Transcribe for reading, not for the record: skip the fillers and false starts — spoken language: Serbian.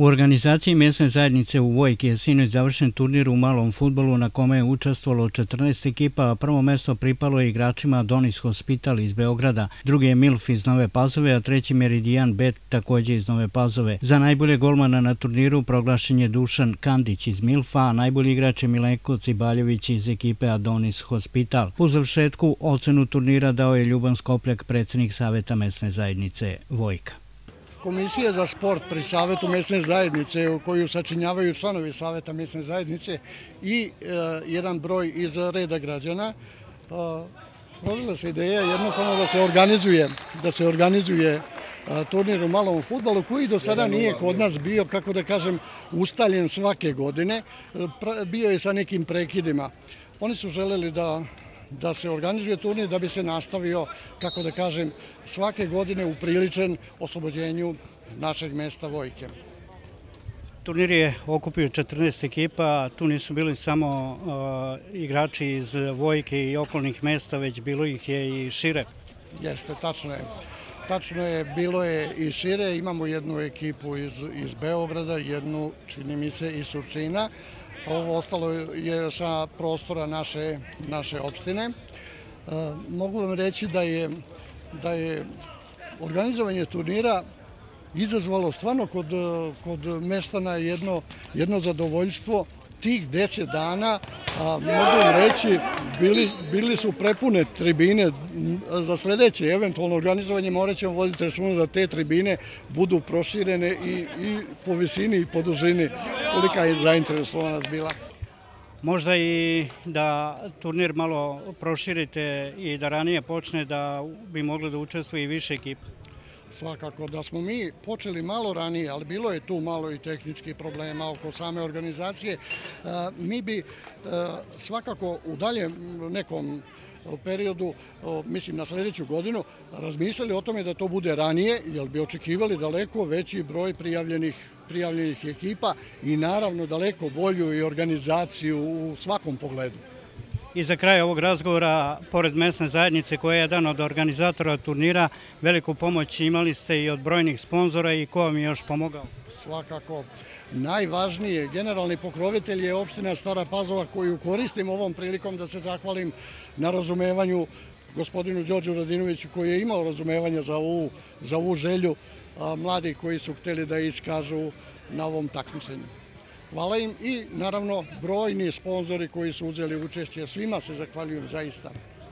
U organizaciji mesne zajednice u Vojki je sinoć završen turnir u malom fudbalu na kome je učestvovalo 14 ekipa, a prvo mesto pripalo je igračima Adonis Hospital iz Beograda, drugi je Milf iz Nove Pazove, a treći Meridian Bet takođe iz Nove Pazove. Za najbolje golmana na turniru proglašen je Dušan Kandić iz Milfa, a najbolji igrač je Milenko Cibaljević iz ekipe Adonis Hospital. U završetku ocenu turnira dao je Ljuban Skopljak, predsjednik Saveta mesne zajednice Vojka. Komisija za sport pri Savetu mesne zajednice, koju sačinjavaju članovi Saveta mesne zajednice i jedan broj iz reda građana, rodila se ideja jednostavno da se organizuje turnir u malom fudbalu, koji do sada nije kod nas bio, kako da kažem, ustaljen svake godine, bio je sa nekim prekidima. Oni su želeli da se organizuje turnir, da bi se nastavio, kako da kažem, svake godine upriličen oslobođenju našeg mesta Vojke. Turnir je okupio 14 ekipa, tu nisu bili samo igrači iz Vojke i okolnih mesta, već bilo ih je i šire. Jeste, tačno je. Tačno je, bilo je i šire, imamo jednu ekipu iz Beograda, jednu, čini mi se, iz Surčina. Ovo ostalo je sa prostora naše opštine. Mogu vam reći da je organizovanje turnira izazvalo stvarno kod meštana jedno zadovoljstvo. Tih 10 dana, mogu vam reći, bili su prepune tribine. Za sledeće eventualno organizovanje morat ćemo voditi računa da te tribine budu proširene i po visini i po dužini, kolika je zainteresovanost bila. Možda i da turnir malo proširite i da ranije počne, da bi mogli da učestvuje i više ekipa. Svakako da smo mi počeli malo ranije, ali bilo je tu malo i tehničkih problema oko same organizacije. Mi bi svakako u daljem nekom periodu, mislim na sledeću godinu, razmišljali o tome da to bude ranije, jer bi očekivali daleko veći broj prijavljenih ekipa i naravno daleko bolju i organizaciju u svakom pogledu. I za kraj ovog razgovora, pored mesne zajednice koja je jedan od organizatora turnira, veliku pomoć imali ste i od brojnih sponzora i ko vam je još pomogao? Svakako. Najvažnije, generalni pokrovitelj je opština Stara Pazova, koju koristim ovom prilikom da se zahvalim na razumevanju gospodinu Đorđu Radinoviću, koji je imao razumevanja za ovu želju mladih koji su hteli da iskažu na ovom takmičenju. Hvala im i naravno brojni sponzori koji su uzeli učešće. Svima se zahvaljujem zaista.